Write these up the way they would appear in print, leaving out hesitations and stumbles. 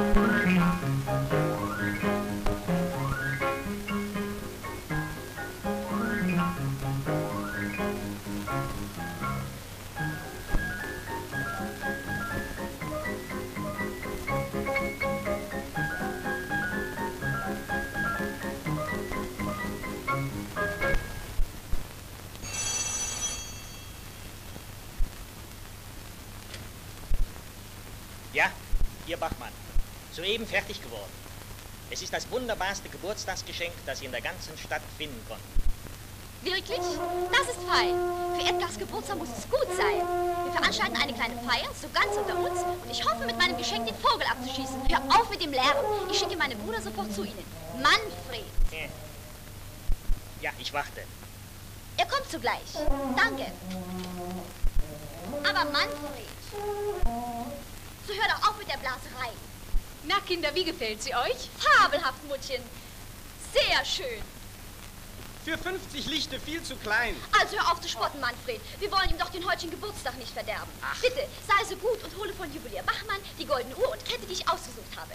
Ja, hier Bachmann. Soeben fertig geworden. Es ist das wunderbarste Geburtstagsgeschenk, das Sie in der ganzen Stadt finden konnten. Wirklich? Das ist fein. Für Edgars Geburtstag muss es gut sein. Wir veranstalten eine kleine Feier, so ganz unter uns, und ich hoffe, mit meinem Geschenk den Vogel abzuschießen. Hör auf mit dem Lärm. Ich schicke meinen Bruder sofort zu Ihnen. Manfred. Ja, ich warte. Er kommt sogleich. Danke. Aber Manfred, so hör doch auf mit der Blaserei. Na, Kinder, wie gefällt sie euch? Fabelhaft, Muttchen. Sehr schön. Für 50 Lichte viel zu klein. Also hör auf zu spotten, Manfred. Wir wollen ihm doch den heutigen Geburtstag nicht verderben. Ach. Bitte, sei so gut und hole von Juwelier Bachmann die goldene Uhr und Kette, die ich ausgesucht habe.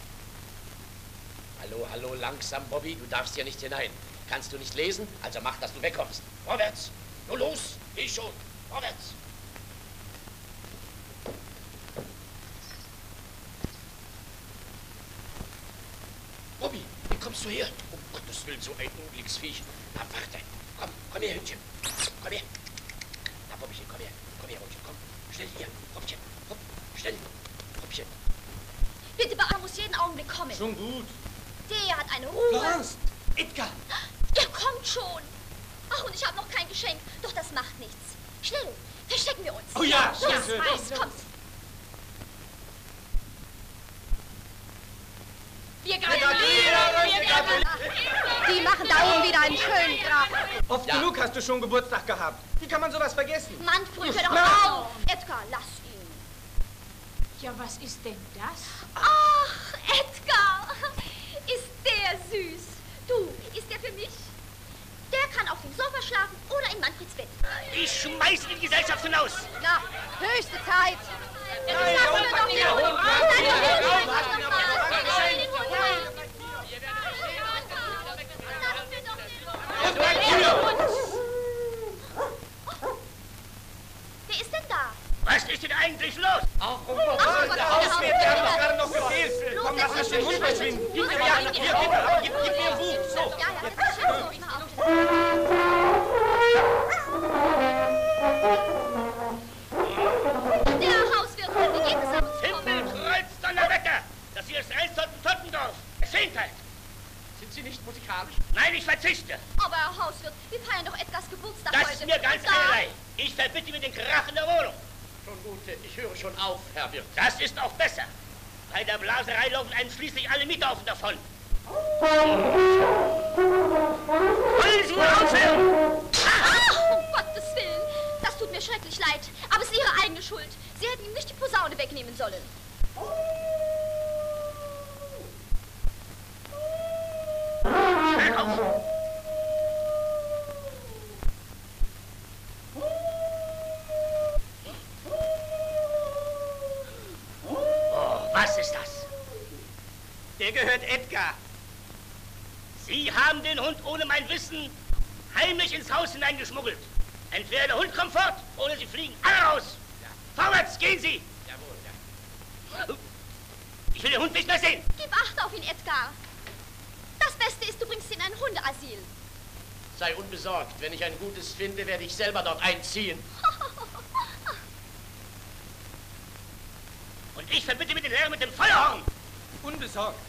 Hallo, hallo, langsam, Bobby. Du darfst hier nicht hinein. Kannst du nicht lesen? Also mach, dass du wegkommst. Vorwärts. Nur los. Ich schon. Vorwärts. Bobby, wie kommst du her? Um Gottes Willen, so ein Unglücksviech. Na, warte. Komm her, Hündchen. Komm her. Na, Bobbychen, komm her. Komm her, Hündchen, komm. Schnell hier. Bobbychen, hopp. Schnell. Bobbychen. Bitte, Beamter muss jeden Augenblick kommen. Schon gut. Der hat eine Ruhe. Florence, Edgar. Er kommt schon. Ach, und ich habe noch kein Geschenk. Doch das macht nichts. Schnell, verstecken wir uns. Oh ja, los, schön. kommt. Wir gratulieren! Die machen da oben wieder einen schönen Krach. Oft genug hast du schon Geburtstag gehabt. Wie kann man sowas vergessen? Manfred, hör doch auf. Edgar, lass ihn. Ja, was ist denn das? Ach, Edgar, ist der süß. Du, ist der für mich? Der kann auf dem Sofa schlafen oder in Manfreds Bett. Ich schmeiß die Gesellschaft hinaus. Ja, höchste Zeit. Wer ist denn da? Was ist denn eigentlich los? Ach, wir haben doch gerade noch gefehlt. Komm, lass uns den Hund verschwinden. Hier, bitte, gib mir ein Buch. So. Ja, das ist schön so. Ich mach auf. Der Hauswirt hat die Ebensamt kommen. Himmelkreuz, Donnerwetter! Das hier ist Tottendorf. Schämtheit! Sind Sie nicht musikalisch? Nein, ich verzichte. Aber Herr Hauswirt, wir feiern doch Edgars Geburtstag Das heute. ist mir ganz Und da- einerlei. Ich verbitte mir den Krach in der Wohnung. Schon gut, ich höre schon auf, Herr Wirt. Das ist auch besser. Bei der Blaserei laufen einem schließlich alle Miethaufen davon. Wollen Sie wohl aufhören? Ach, um Gottes Willen. Das tut mir schrecklich leid. Aber es ist Ihre eigene Schuld. Sie hätten ihm nicht die Posaune wegnehmen sollen. Hör auf! Oh, was ist das? Der gehört Edgar. Sie haben den Hund ohne mein Wissen heimlich ins Haus hineingeschmuggelt. Entweder der Hund kommt fort, oder Sie fliegen alle raus. Ja. Vorwärts, gehen Sie! Jawohl, ja. Ich will den Hund nicht mehr sehen. Gib Acht auf ihn, Edgar. Das Beste ist, du bringst ihn in ein Hundeasyl. Sei unbesorgt. Wenn ich ein gutes finde, werde ich selber dort einziehen. Und ich verbitte mir den Herrn mit dem Feuerhorn. Unbesorgt.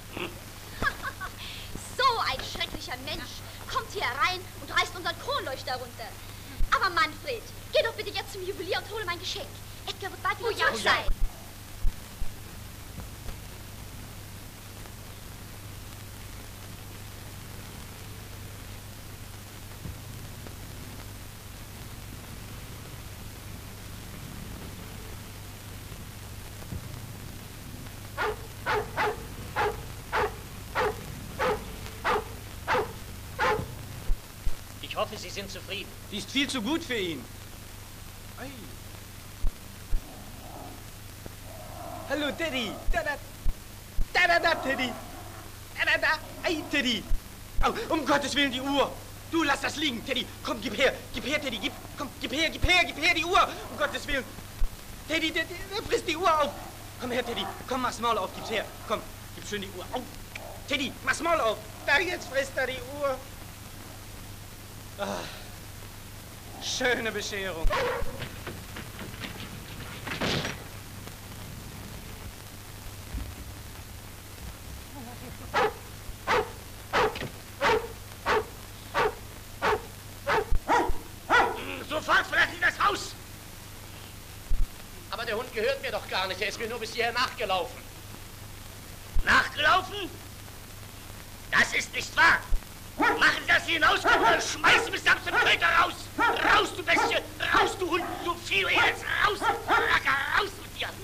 So ein schrecklicher Mensch kommt hier herein und reißt unseren Kronleuchter runter. Aber Manfred, geh doch bitte jetzt zum Juwelier und hole mein Geschenk. Edgar wird bald wieder zurück sein. Ich hoffe, Sie sind zufrieden. Die ist viel zu gut für ihn. Ei. Hallo, Daddy. Da. Da, Teddy. Da. Ei, Teddy. Oh, um Gottes Willen, die Uhr. Du, lass das liegen, Teddy. Komm, gib her, Teddy. Gib her die Uhr. Um Gottes Willen. Teddy, der frisst die Uhr auf. Komm her, Teddy. Komm, mach's Maul auf, gib's her. Komm, gib schön die Uhr auf. Teddy, mach's Maul auf. Da, jetzt frisst er die Uhr. Ah, schöne Bescherung. Sofort verlassen Sie das Haus! Aber der Hund gehört mir doch gar nicht. Er ist mir nur bis hierher nachgelaufen. Nachgelaufen? Das ist nicht wahr! Machen Sie, dass Sie hinauskommen und schmeißen bis samt dem Köter raus! Raus, du Bestie! Raus, du Hund! Du Vielherz! Raus! Racker, raus mit dir!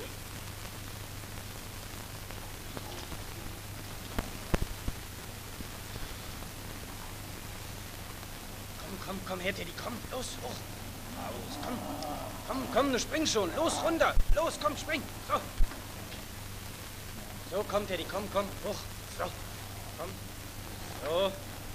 Komm her, Teddy, komm, los, hoch. Los, komm, du spring schon. Los, runter. Los, komm, spring. So. So, komm, Teddy, komm, hoch. So, komm. So.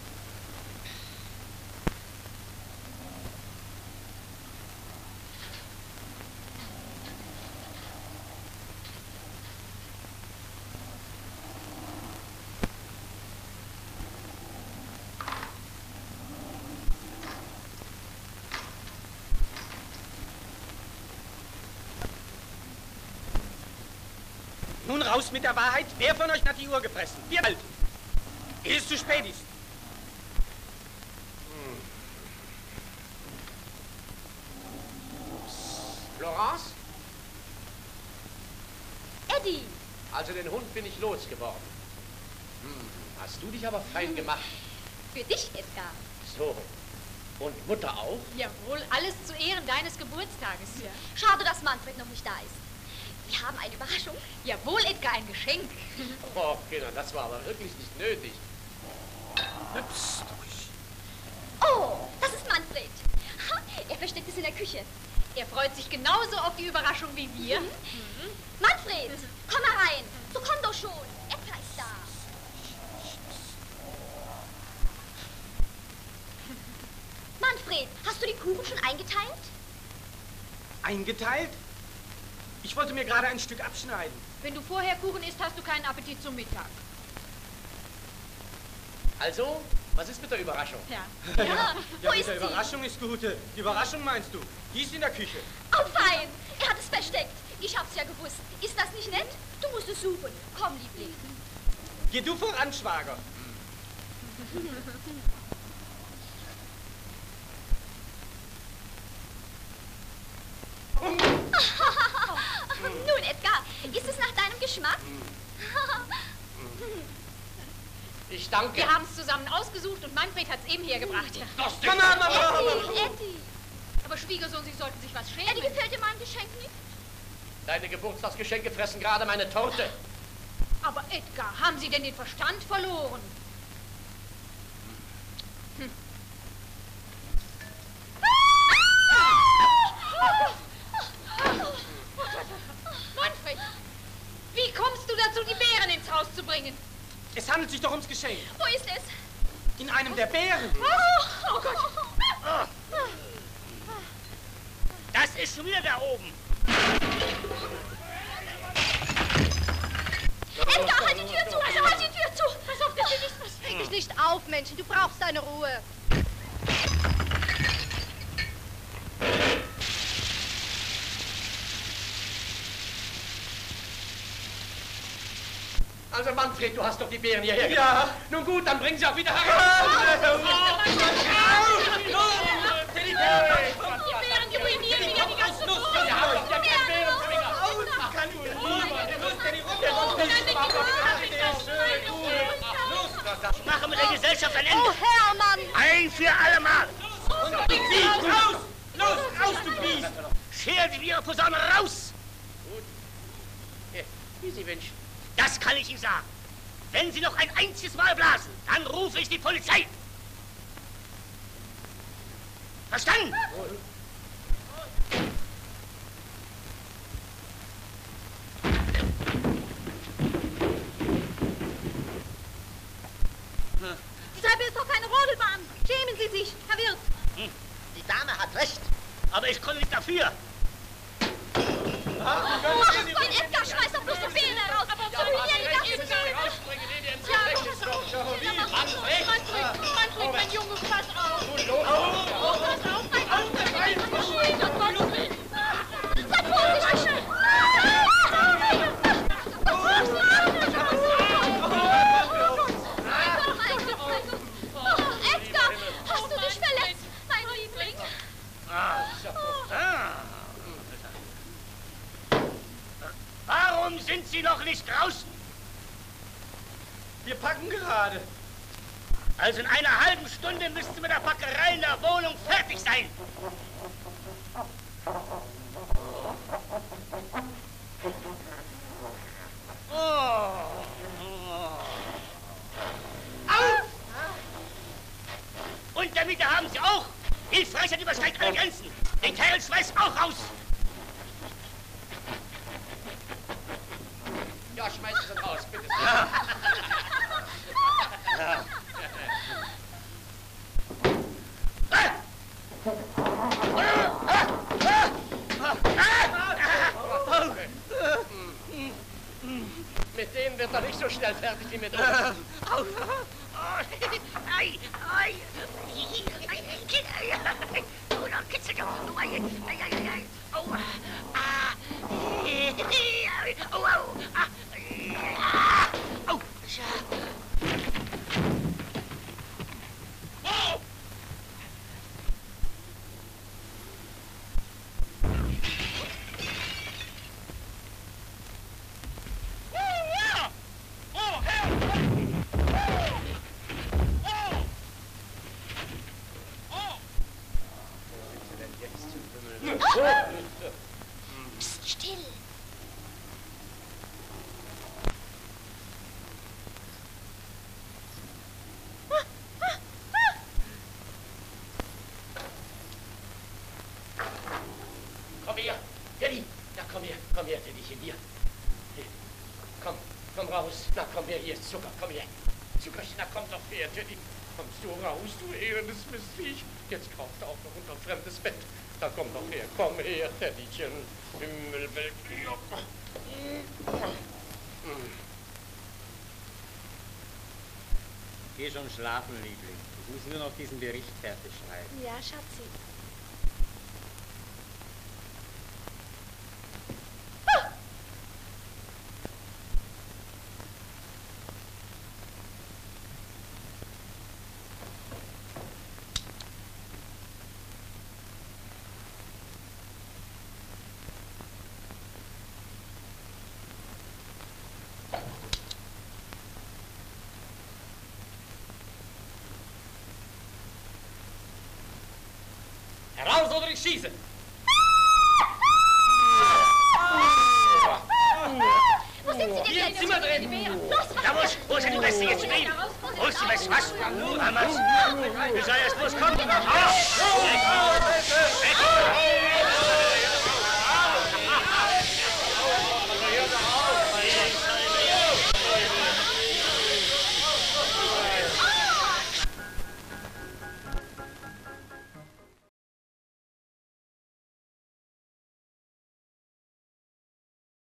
Nun raus mit der Wahrheit. Wer von euch hat die Uhr gepresst? Wir bald. Ehe es zu spät ist. Florence? Eddie! Also den Hund bin ich losgeworden. Hast du dich aber fein gemacht. Für dich, Edgar. So. Und Mutter auch? Jawohl, alles zu Ehren deines Geburtstages. Ja. Schade, dass Manfred noch nicht da ist. Wir haben eine Überraschung. Jawohl, Edgar, ein Geschenk. Oh, Kinder, das war aber wirklich nicht nötig. Psst, ruhig. Oh, das ist Manfred. Ha, er versteckt es in der Küche. Er freut sich genauso auf die Überraschung wie wir. Manfred, komm herein. So komm doch schon. Edgar ist da. Manfred, hast du die Kuchen schon eingeteilt? Eingeteilt? Ich wollte mir gerade ein Stück abschneiden. Wenn du vorher Kuchen isst, hast du keinen Appetit zum Mittag. Also, was ist mit der Überraschung? Ja. Ja, wo mit ist der sie? Überraschung ist gut. Die Überraschung meinst du? Die ist in der Küche. Oh, fein. Er hat es versteckt. Ich hab's ja gewusst. Ist das nicht nett? Du musst es suchen. Komm, Liebling. Geh du voran, Schwager. Nun, Edgar, ist es nach deinem Geschmack? Ich danke. Wir haben es zusammen ausgesucht und Manfred hat es eben hergebracht. Ja. Eddie. Aber Schwiegersohn, Sie sollten sich was schämen. Eddie, gefällt dir mein Geschenk nicht? Deine Geburtstagsgeschenke fressen gerade meine Torte. Aber Edgar, haben Sie denn den Verstand verloren? Manfred, wie kommst du dazu, die Bären ins Haus zu bringen? Es handelt sich doch ums Geschenk. Wo ist es? In einem der Bären. Oh Gott. Das ist schon wieder da oben. Edgar, halt die Tür zu! Halt die Tür zu! Pass auf, dass dir nichts passiert. Reg dich nicht auf, Menschen. Du brauchst deine Ruhe. Also Manfred, du hast doch die Beeren hierher Ja. gebracht. Nun gut, dann bring sie auch wieder heraus. Die Bären, die ruinieren wieder die ganze Wohnung. Wir haben doch ja keinen Bärenzwinger. Ich mache mit der Gesellschaft ein Ende. Oh, Hermann! Ein für alle Mal. Raus! Los, raus, du Biest! Scheren Sie Ihre Posaune raus. Hier, wie Sie wünschen. Das kann ich Ihnen sagen. Wenn Sie noch ein einziges Mal blasen, dann rufe ich die Polizei. Verstanden? entschuldigen Sie, Herr Wirt. Die Dame hat recht. Aber ich konnte nicht dafür. Mein Edgar schmeißt doch bloß die Beeren heraus. Aber so wie ihr das nicht. Manfred, mein Junge, pass auf. Pass auf, mein Auto. Um Gottes Willen. Seid vorsichtig. Edgar, hast du dich verletzt, mein Liebling? Warum sind Sie noch nicht draußen? Wir packen gerade. Also in einer halben Stunde müsste mit der Packerei in der Wohnung fertig sein. Und der Mieter haben Sie auch. Die Frechheit übersteigt alle Grenzen. Den Kerl schmeißt auch raus. Ja, schmeißen Sie raus, bitte. Ja. Mit denen wird er nicht so schnell fertig wie mit uns. Psst, still. Komm her, Teddy. Na, komm her, Teddychen, hier. Hier. Komm raus. Na, komm her, hier ist Zucker, komm her. Zuckerchen, na, komm doch her, Teddy. Kommst du raus, du elendes Mistviech. Jetzt kraucht er auch noch unter ein fremdes Bett. Da komm doch her, komm her, Teddychen. Himmelwelt. Geh schon schlafen, Liebling. Ich muss nur noch diesen Bericht fertig schreiben. Ja, Schatzi. Heraus oder ich schieße! Wo sind Sie denn Hier im jetzt? Zimmer drin! Los, Da wo ist denn die Beste jetzt stehen? Wo ist die Beste? Was? Damals. Wie soll das bloß kommen? Auf! Weg!